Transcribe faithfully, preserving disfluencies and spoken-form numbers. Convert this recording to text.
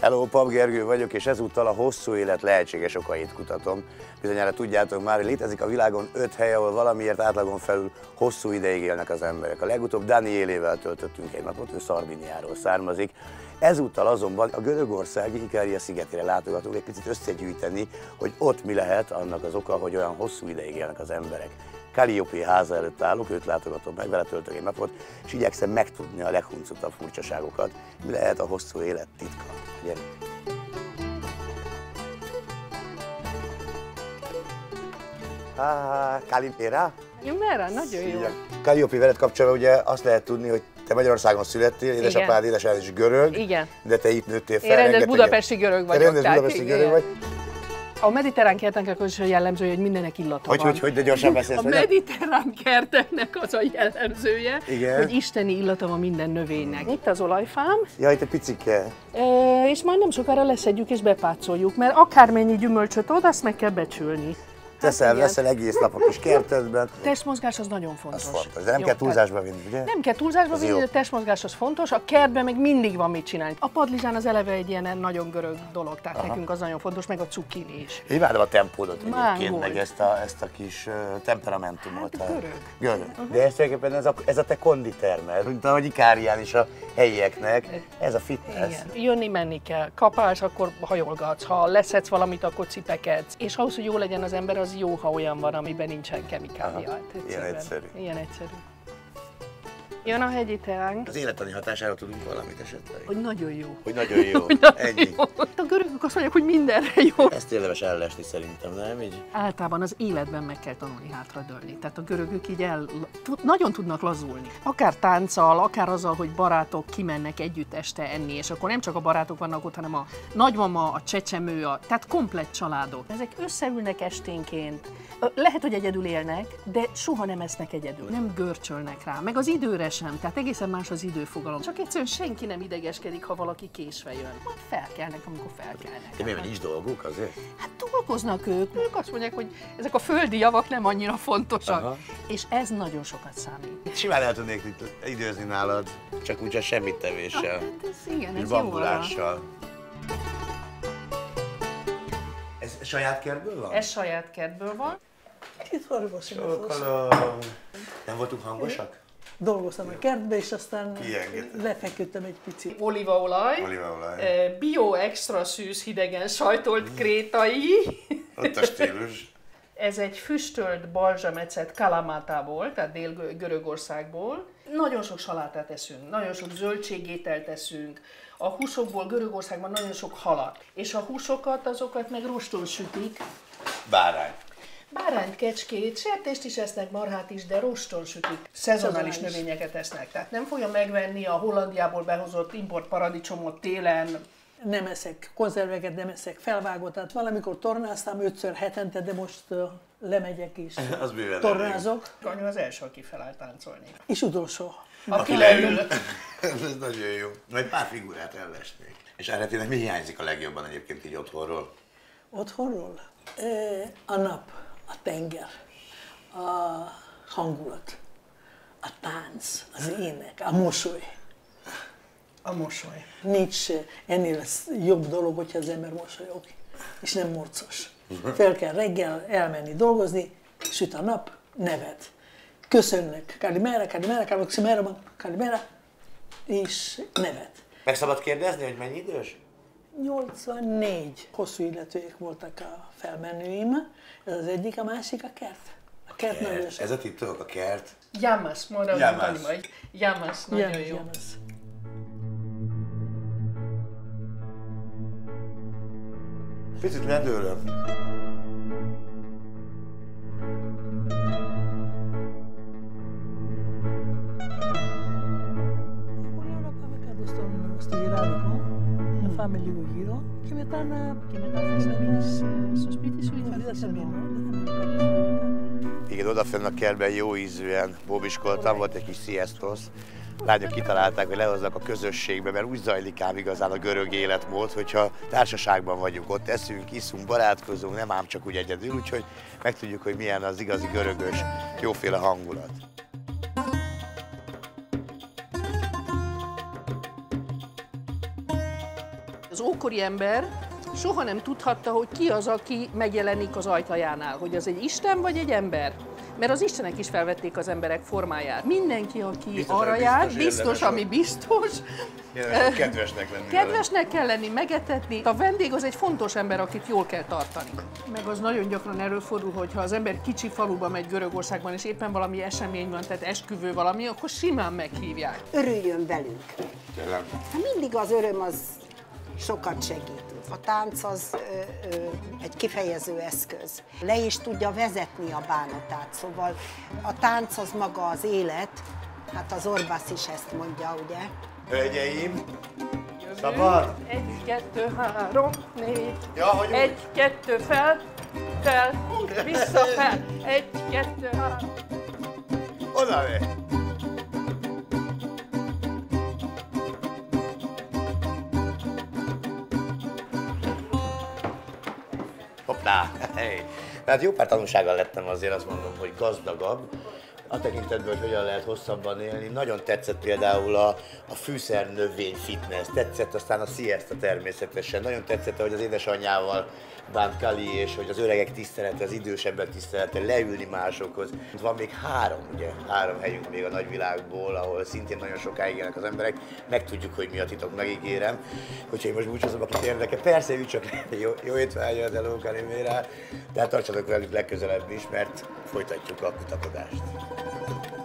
Hello, Pap Gergő vagyok, és ezúttal a hosszú élet lehetséges okait kutatom. Bizonyára tudjátok már, hogy létezik a világon öt hely, ahol valamiért átlagon felül hosszú ideig élnek az emberek. A legutóbb Danielével töltöttünk egy napot, ő Szardiniáról származik. Ezúttal azonban a görögországi Ikaria szigetére látogatunk egy picit összegyűjteni, hogy ott mi lehet annak az oka, hogy olyan hosszú ideig élnek az emberek. Kalliope háza előtt állok, őt látogatom meg, vele töltök egy napot, és igyekszem megtudni a leghuncutabb furcsaságokat, mi lehet a hosszú élet titka. Gyerünk! Ah, Kalliope-ra? Jumerra, nagyon jó. Kalliope veled kapcsolatban ugye azt lehet tudni, hogy te Magyarországon születtél, édesapád, édesanyád is görög, igen. De te itt nőttél fel. Én rendes budapesti görög vagyok. Te rendes budapesti görög vagy. A mediterrán kerteknek az a jellemzője, hogy mindennek illata hogy, van. Hogy, hogy, de gyorsan beszélsz. A mediterrán kerteknek az a jellemzője, igen, hogy isteni illata van minden növénynek. Itt az olajfám. Ja, itt egy picike. E, és majd nem sokára leszedjük és bepácoljuk, mert akármennyi gyümölcsöt ad, azt meg kell becsülni. Teszel, veszel egész nap a kis kertedben. Testmozgás az nagyon fontos. Az fontos, de nem jó, kell túlzásba vinni, ugye? Nem kell túlzásba vinni, de testmozgás az fontos. A kertben meg mindig van mit csinálni. A padlizsán az eleve egy ilyen nagyon görög dolog, tehát aha, nekünk az nagyon fontos, meg a cukkini is. Én imádom a tempódot egyébként, meg ezt a, ezt a kis uh, temperamentumot. Hát, görög. Görög. Uh-huh. De ez tulajdonképpen ez a, ez a te konditermed, mint ahogy Ikárián is a helyieknek, ez a fitness. Igen. Jönni-menni kell. Kapálsz, akkor hajolgatsz, ha leszedsz valamit, akkor cipekedsz. És ahhoz, hogy jó legyen az ember, az jó, ha olyan van, amiben nincsen kemikália. Ilyen egyszerű. Ilyen egyszerű. Jön a hegyi teánk. Az élettani hatására tudunk valamit esetleg? Hogy nagyon jó. Hogy nagyon jó. Hogy nagyon ennyi. Jó. A görögök azt mondják, hogy mindenre jó. Ezt érdemes ellesni szerintem, nem így? Általában az életben meg kell tanulni hátradőlni. Tehát a görögök így el, nagyon tudnak lazulni. Akár tánccal, akár azzal, hogy barátok kimennek együtt este enni, és akkor nem csak a barátok vannak ott, hanem a nagymama, a csecsemő, a, tehát komplett családok. Ezek összeülnek esténként. Lehet, hogy egyedül élnek, de soha nem esznek egyedül. Nem görcsölnek rá, meg az időre sem, tehát egészen más az időfogalom. Csak egyszerűen senki nem idegeskedik, ha valaki késve jön. Majd felkelnek, amikor felkelnek. De miért nincs dolguk azért? Hát dolgoznak ők. Ők azt mondják, hogy ezek a földi javak nem annyira fontosak. Aha. És ez nagyon sokat számít. Simán el tudnék időzni nálad, csak úgy, semmit tevéssel. Hát ez igen, ez bambulással. Ez saját kertből van? Ez saját kertből van. Itt van Sokalom. Nem voltunk hangosak? Dolgoztam a kertbe, és aztán kiengedtem, lefeküdtem egy picit. Olívaolaj, Olívaolaj. Bio extra szűz hidegen sajtolt krétai. Ott a stílus. Ez egy füstölt balzsamecet Kalamátából, tehát Dél-Görögországból. Nagyon sok salátát eszünk, nagyon sok zöldségételt eszünk. A húsokból Görögországban nagyon sok halat. És a húsokat, azokat meg roston sütik. Bárány. Bárányt, kecskét, sertést is esznek, marhát is, de roston sütik. Szezonális növényeket esznek. Tehát nem fogja megvenni a Hollandiából behozott import paradicsomot télen. Nem eszek konzerveket, nem eszek felvágottat. Valamikor tornáztam ötször hetente, de most uh, lemegyek is. Az bőven tornázok. Anya az első, aki felállt táncolni. És utolsó. Aki, aki leül. Ez nagyon jó. Majd pár figurát ellesnék. És eredetileg mi hiányzik a legjobban egyébként így otthonról? Otthonról? A nap, a tenger, a hangulat, a tánc, az ének, a mosoly. A mosoly. Nincs ennél jobb dolog, hogyha az ember mosolyog, és nem morcos. Fel kell reggel elmenni dolgozni, süt a nap, nevet. Köszönnek, Kalimera, Kalimera, Kalimera, Kalimera, és nevet. Meg szabad kérdezni, hogy mennyi idős? nyolcvannégy. Hosszú illetőek voltak a felmenőim. Ez az egyik, a másik a kert. A kert, kert. Nagyon Ez a titok, a kert. Yamas, mondom, Yamas. Yamas, nagyon Yamas, jó. Yamas. Picit ledőlöm. Πάμε λίγο γύρω και μετά να, και μετά θες να μείνεις στο σπίτι σου ή θα θες να μείνω. Igen, odafönn a kertben jó ízűen bóbiskoltam, volt egy kis sziasztos. Lányok kitalálták, hogy lehoznak a közösségbe, mert úgy zajlik ám igazán a görög életmód, hogyha társaságban vagyunk, ott eszünk, iszunk, barátkozunk, nem ám csak úgy egyedül, úgyhogy megtudjuk, hogy milyen az igazi görögös, jóféle hangulat. Az ókori ember soha nem tudhatta, hogy ki az, aki megjelenik az ajtajánál, hogy az egy isten vagy egy ember. Mert az istenek is felvették az emberek formáját. Mindenki, aki biztos, arra biztos, jár, biztos, ami biztos. Kedvesnek lenni. Kedvesnek kell lenni, megetetni. A vendég az egy fontos ember, akit jól kell tartani. Meg az nagyon gyakran előfordul, hogy ha az ember kicsi faluba megy Görögországban, és éppen valami esemény van, tehát esküvő valami, akkor simán meghívják. Örüljön velünk. Tényleg. Hát mindig az öröm az sokat segít. A tánc az ö, ö, egy kifejező eszköz. Le is tudja vezetni a bánatát, szóval a tánc az maga az élet, hát az Orbász is ezt mondja, ugye? Hölgyeim, szabad? Egy, kettő, három, négy. Ja, hogy úgy? Egy, kettő, fel, fel, vissza, fel. Egy, kettő, három. Oda megy. Hoppá! Hey. Hát jó pár tanulsággal lettem azért, azt mondom, hogy gazdagabb. A tekintetben, hogy hogyan lehet hosszabban élni. Nagyon tetszett például a, a fűszernövény fitness, tetszett aztán a siesta természetesen. Nagyon tetszett, hogy az édesanyjával bánt Kali, és hogy az öregek tisztelete, az idősebbek tisztelete, leülni másokhoz. Van még három, ugye, három helyünk még a nagyvilágból, ahol szintén nagyon sokáig élnek az emberek. Megtudjuk, hogy mi a titok, megígérem. Hogyha én most búcsúzom, akit érdekel, persze, ügy csak jó, jó étvágyat, hello, Kalimérá. De hát tartsatok velük legközelebb is, mert folytatjuk a kutakodást.